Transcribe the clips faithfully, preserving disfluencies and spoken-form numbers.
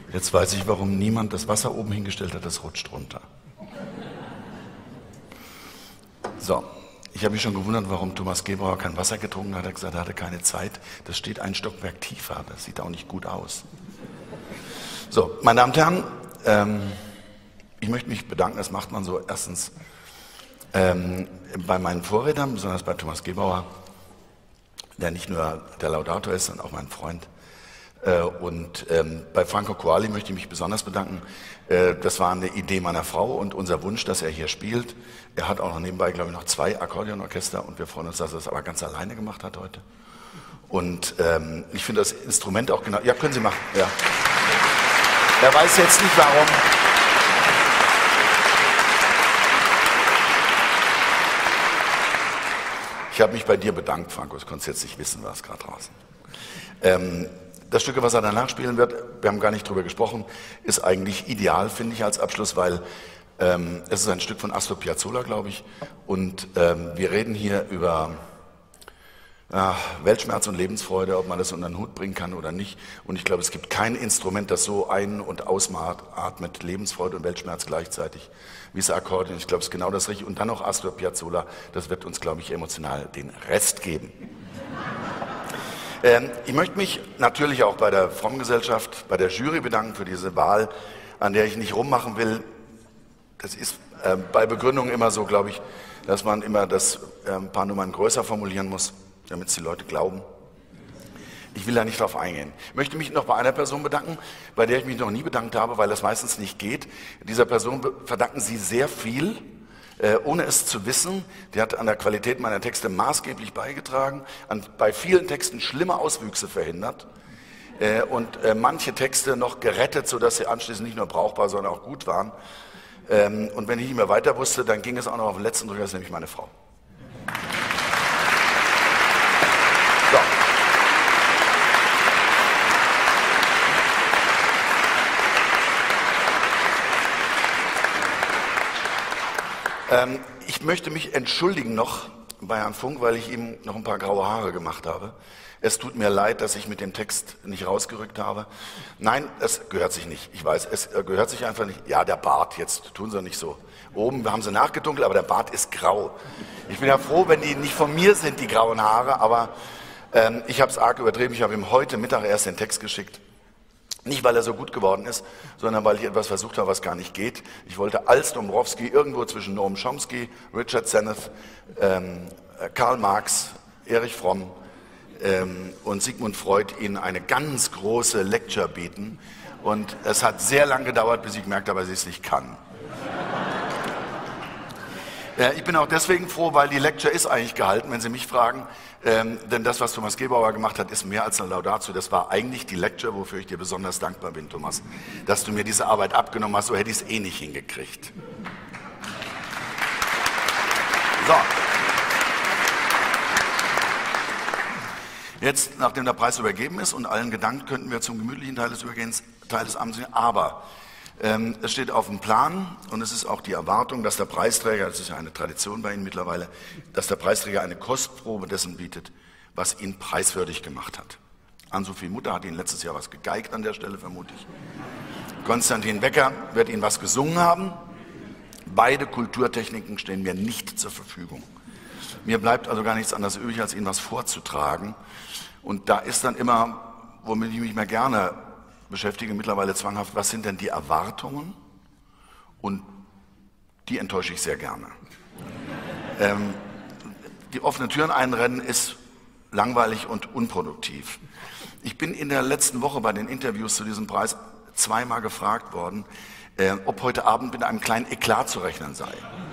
Jetzt weiß ich, warum niemand das Wasser oben hingestellt hat, das rutscht runter. So, ich habe mich schon gewundert, warum Thomas Gebauer kein Wasser getrunken hat. Er hat gesagt, er hatte keine Zeit. Das steht ein Stockwerk tiefer, das sieht auch nicht gut aus. So, meine Damen und Herren, ähm, ich möchte mich bedanken, das macht man so erstens ähm, bei meinen Vorrednern, besonders bei Thomas Gebauer, der nicht nur der Laudator ist, sondern auch mein Freund. Äh, und ähm, bei Franco Coali möchte ich mich besonders bedanken. Äh, das war eine Idee meiner Frau und unser Wunsch, dass er hier spielt. Er hat auch noch nebenbei, glaube ich, noch zwei Akkordeonorchester und wir freuen uns, dass er das aber ganz alleine gemacht hat heute. Und ähm, ich finde das Instrument auch genau... Ja, können Sie machen, ja. Er weiß jetzt nicht, warum... Ich habe mich bei dir bedankt, Franco, das konntest jetzt nicht wissen, war es gerade draußen. Ähm, das Stück, was er danach spielen wird, wir haben gar nicht drüber gesprochen, ist eigentlich ideal, finde ich, als Abschluss, weil ähm, es ist ein Stück von Astor Piazzolla, glaube ich, und ähm, wir reden hier über ja, Weltschmerz und Lebensfreude, ob man das unter den Hut bringen kann oder nicht. Und ich glaube, es gibt kein Instrument, das so ein- und ausatmet, Lebensfreude und Weltschmerz gleichzeitig, wie das Akkordeon. Ich glaube, es ist genau das Richtige. Und dann noch Astor Piazzolla, das wird uns, glaube ich, emotional den Rest geben. ähm, ich möchte mich natürlich auch bei der Fromm-Gesellschaft, bei der Jury bedanken für diese Wahl, an der ich nicht rummachen will. Das ist äh, bei Begründungen immer so, glaube ich, dass man immer das äh, ein paar Nummern größer formulieren muss, damit es die Leute glauben. Ich will da nicht drauf eingehen. Ich möchte mich noch bei einer Person bedanken, bei der ich mich noch nie bedankt habe, weil das meistens nicht geht. Dieser Person verdanken Sie sehr viel, äh, ohne es zu wissen. Die hat an der Qualität meiner Texte maßgeblich beigetragen, an, bei vielen Texten schlimme Auswüchse verhindert äh, und äh, manche Texte noch gerettet, sodass sie anschließend nicht nur brauchbar, sondern auch gut waren. Ähm, und wenn ich nicht mehr weiter wusste, dann ging es auch noch auf den letzten Drücker, das ist nämlich meine Frau. So. Ähm, ich möchte mich entschuldigen noch bei Herrn Funk, weil ich ihm noch ein paar graue Haare gemacht habe. Es tut mir leid, dass ich mit dem Text nicht rausgerückt habe. Nein, es gehört sich nicht. Ich weiß, es gehört sich einfach nicht. Ja, der Bart, jetzt tun Sie nicht so. Oben haben Sie nachgedunkelt, aber der Bart ist grau. Ich bin ja froh, wenn die nicht von mir sind, die grauen Haare, aber ähm, ich habe es arg übertrieben. Ich habe ihm heute Mittag erst den Text geschickt. Nicht, weil er so gut geworden ist, sondern weil ich etwas versucht habe, was gar nicht geht. Ich wollte als Dombrowski irgendwo zwischen Noam Chomsky, Richard Sennett, ähm, Karl Marx, Erich Fromm ähm, und Sigmund Freud Ihnen eine ganz große Lecture bieten. Und es hat sehr lange gedauert, bis ich gemerkt habe, dass ich es nicht kann. äh, ich bin auch deswegen froh, weil die Lecture ist eigentlich gehalten, wenn Sie mich fragen. Ähm, denn das, was Thomas Gebauer gemacht hat, ist mehr als eine Laudatio. Das war eigentlich die Lecture, wofür ich dir besonders dankbar bin, Thomas, dass du mir diese Arbeit abgenommen hast, so hätte ich es eh nicht hingekriegt. So. Jetzt, nachdem der Preis übergeben ist und allen gedankt, könnten wir zum gemütlichen Teil des Übergehens, Teil des Abends gehen. Aber ähm, es steht auf dem Plan und es ist auch die Erwartung, dass der Preisträger, das ist ja eine Tradition bei Ihnen mittlerweile, dass der Preisträger eine Kostprobe dessen bietet, was ihn preiswürdig gemacht hat. Ann-Sophie Mutter hat Ihnen letztes Jahr was gegeigt an der Stelle, vermute ich. Konstantin Wecker wird Ihnen was gesungen haben. Beide Kulturtechniken stehen mir nicht zur Verfügung. Mir bleibt also gar nichts anderes übrig, als Ihnen was vorzutragen. Und da ist dann immer, womit ich mich mehr gerne beschäftige, mittlerweile zwanghaft, was sind denn die Erwartungen? Und die enttäusche ich sehr gerne. ähm, die offene Türen einrennen ist langweilig und unproduktiv. Ich bin in der letzten Woche bei den Interviews zu diesem Preis zweimal gefragt worden, äh, ob heute Abend mit einem kleinen Eklat zu rechnen sei.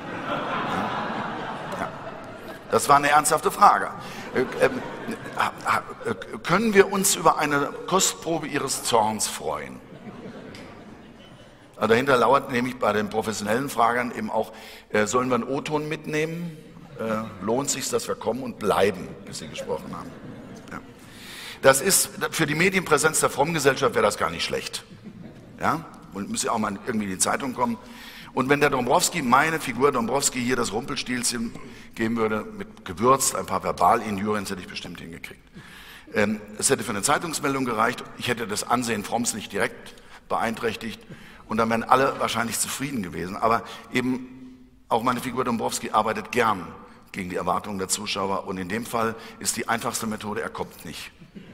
Ja. Das war eine ernsthafte Frage. Äh, äh, können wir uns über eine Kostprobe Ihres Zorns freuen? Also dahinter lauert nämlich bei den professionellen Fragern eben auch, äh, sollen wir einen O-Ton mitnehmen? Äh, lohnt sich, dass wir kommen und bleiben, bis Sie gesprochen haben? Ja. Das ist, für die Medienpräsenz der Fromm-Gesellschaft wäre das gar nicht schlecht. Ja? Und müsste auch mal irgendwie in die Zeitung kommen. Und wenn der Dombrowski, meine Figur Dombrowski, hier das Rumpelstilzchen geben würde, mit gewürzt, ein paar Verbalinjurien, hätte ich bestimmt hingekriegt. Ähm, es hätte für eine Zeitungsmeldung gereicht, ich hätte das Ansehen Fromms nicht direkt beeinträchtigt und dann wären alle wahrscheinlich zufrieden gewesen. Aber eben auch meine Figur Dombrowski arbeitet gern gegen die Erwartungen der Zuschauer und in dem Fall ist die einfachste Methode, er kommt nicht.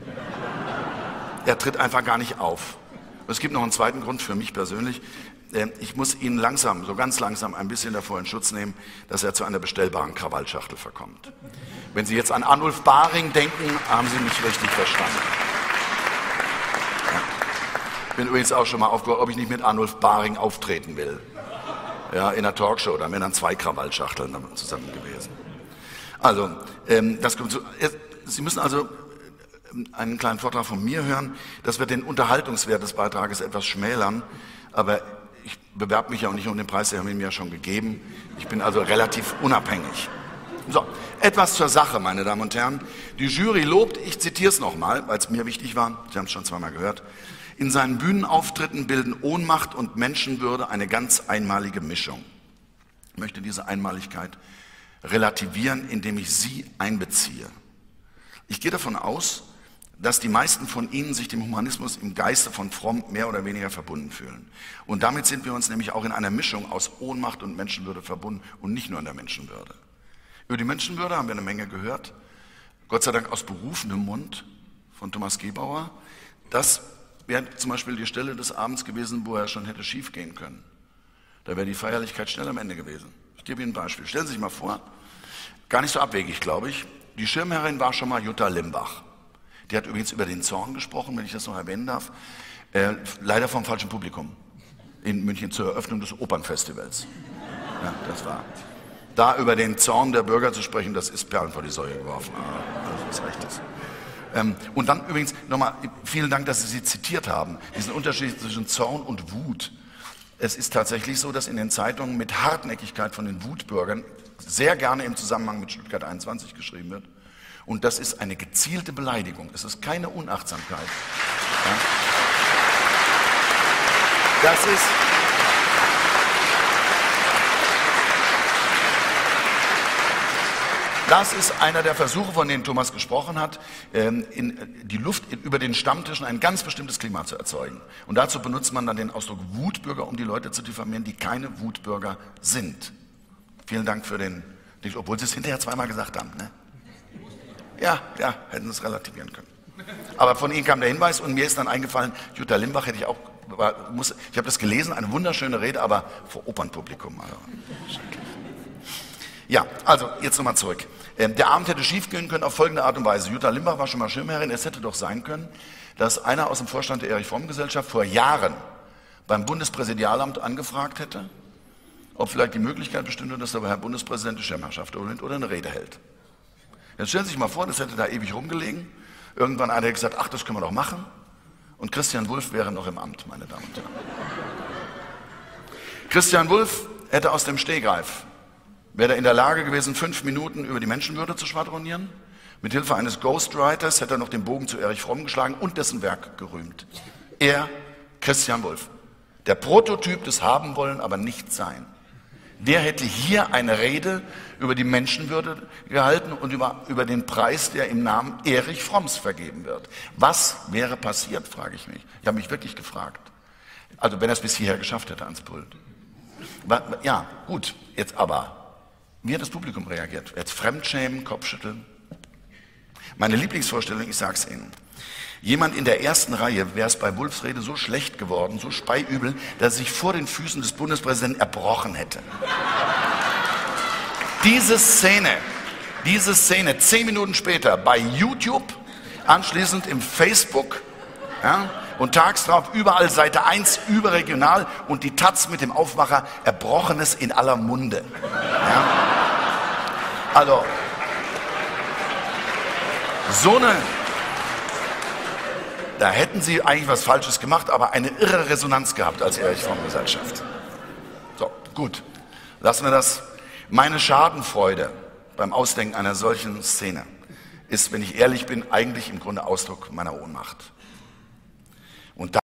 Er tritt einfach gar nicht auf. Und es gibt noch einen zweiten Grund für mich persönlich. Ich muss ihn langsam, so ganz langsam ein bisschen davor in Schutz nehmen, dass er zu einer bestellbaren Krawallschachtel verkommt. Wenn Sie jetzt an Arnulf Baring denken, haben Sie mich richtig verstanden. Ja. Ich bin übrigens auch schon mal aufgehört, ob ich nicht mit Arnulf Baring auftreten will. Ja, in einer Talkshow, da wären dann zwei Krawallschachteln zusammen gewesen. Also, ähm, das kommt zu, Sie müssen also einen kleinen Vortrag von mir hören. Das wird den Unterhaltungswert des Beitrages etwas schmälern, aber ich bewerbe mich ja auch nicht um den Preis, den haben Sie mir ja schon gegeben. Ich bin also relativ unabhängig. So, etwas zur Sache, meine Damen und Herren. Die Jury lobt, ich zitiere es nochmal, weil es mir wichtig war, Sie haben es schon zweimal gehört, in seinen Bühnenauftritten bilden Ohnmacht und Menschenwürde eine ganz einmalige Mischung. Ich möchte diese Einmaligkeit relativieren, indem ich Sie einbeziehe. Ich gehe davon aus, dass die meisten von Ihnen sich dem Humanismus im Geiste von Fromm mehr oder weniger verbunden fühlen. Und damit sind wir uns nämlich auch in einer Mischung aus Ohnmacht und Menschenwürde verbunden und nicht nur in der Menschenwürde. Über die Menschenwürde haben wir eine Menge gehört, Gott sei Dank aus berufenem Mund von Thomas Gebauer. Das wäre zum Beispiel die Stelle des Abends gewesen, wo er schon hätte schief gehen können. Da wäre die Feierlichkeit schnell am Ende gewesen. Ich gebe Ihnen ein Beispiel. Stellen Sie sich mal vor, gar nicht so abwegig, glaube ich, die Schirmherrin war schon mal Jutta Limbach. Die hat übrigens über den Zorn gesprochen, wenn ich das noch erwähnen darf, äh, leider vom falschen Publikum in München zur Eröffnung des Opernfestivals. Ja, das war. Da über den Zorn der Bürger zu sprechen, das ist Perlen vor die Säue geworfen. Das ist rechtes. Ähm, und dann übrigens nochmal, vielen Dank, dass Sie sie zitiert haben, diesen Unterschied zwischen Zorn und Wut. Es ist tatsächlich so, dass in den Zeitungen mit Hartnäckigkeit von den Wutbürgern sehr gerne im Zusammenhang mit Stuttgart einundzwanzig geschrieben wird. Und das ist eine gezielte Beleidigung. Es ist keine Unachtsamkeit. Ja? Das ist... Das ist einer der Versuche, von denen Thomas gesprochen hat, in die Luft über den Stammtischen ein ganz bestimmtes Klima zu erzeugen. Und dazu benutzt man dann den Ausdruck Wutbürger, um die Leute zu diffamieren, die keine Wutbürger sind. Vielen Dank für den, obwohl Sie es hinterher zweimal gesagt haben. Ne? Ja, ja, hätten Sie es relativieren können. Aber von Ihnen kam der Hinweis und mir ist dann eingefallen, Jutta Limbach hätte ich auch, war, muss, ich habe das gelesen, eine wunderschöne Rede, aber vor Opernpublikum. Also, ja, also jetzt nochmal zurück. Ähm, der Abend hätte schief gehen können auf folgende Art und Weise. Jutta Limbach war schon mal Schirmherrin. Es hätte doch sein können, dass einer aus dem Vorstand der Erich-Fromm-Gesellschaft vor Jahren beim Bundespräsidialamt angefragt hätte, ob vielleicht die Möglichkeit bestünde, dass der Herr Bundespräsident die Schirmherrschaft übernimmt oder eine Rede hält. Jetzt stellen Sie sich mal vor, das hätte da ewig rumgelegen. Irgendwann einer hätte gesagt, ach, das können wir doch machen. Und Christian Wulff wäre noch im Amt, meine Damen und Herren. Christian Wulff hätte aus dem Stegreif, wäre er in der Lage gewesen, fünf Minuten über die Menschenwürde zu schwadronieren. Mit Hilfe eines Ghostwriters hätte er noch den Bogen zu Erich Fromm geschlagen und dessen Werk gerühmt. Er, Christian Wulff, der Prototyp des Haben wollen, aber nicht sein. Der hätte hier eine Rede über die Menschenwürde gehalten und über, über den Preis, der im Namen Erich Fromms vergeben wird. Was wäre passiert, frage ich mich. Ich habe mich wirklich gefragt. Also wenn er es bis hierher geschafft hätte ans Pult. Ja, gut, jetzt aber. Wie hat das Publikum reagiert? Jetzt Fremdschämen, Kopfschütteln? Meine Lieblingsvorstellung, ich sage es Ihnen. Jemand in der ersten Reihe wäre es bei Wulffs Rede so schlecht geworden, so speiübel, dass er sich vor den Füßen des Bundespräsidenten erbrochen hätte. Diese Szene, diese Szene, zehn Minuten später bei YouTube, anschließend im Facebook, ja, und tags drauf überall Seite eins überregional und die Taz mit dem Aufmacher Erbrochenes in aller Munde. Ja. Also, so eine... Da hätten Sie eigentlich was Falsches gemacht, aber eine irre Resonanz gehabt als Erich-Fromm-Gesellschaft. So, gut. Lassen wir das. Meine Schadenfreude beim Ausdenken einer solchen Szene ist, wenn ich ehrlich bin, eigentlich im Grunde Ausdruck meiner Ohnmacht. Und